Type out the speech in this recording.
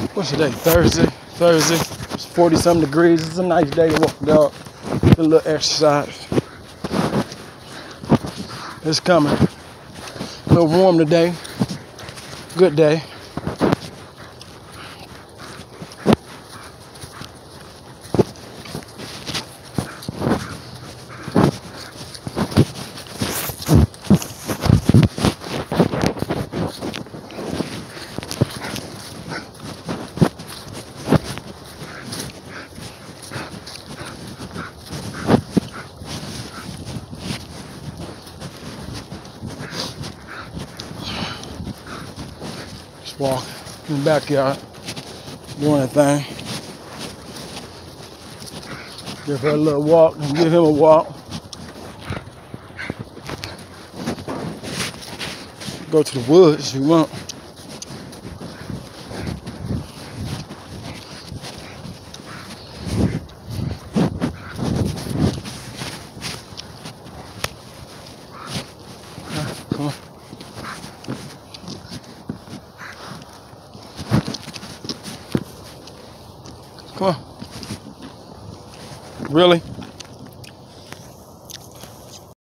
What's today? Thursday. It's 40-something degrees. It's a nice day to walk the dog. A little exercise. It's coming. A little warm today. Good day. Walk in the backyard, doing that thing. Give her a little walk and give him a walk. Go to the woods if you want. Come on. Come on. Really?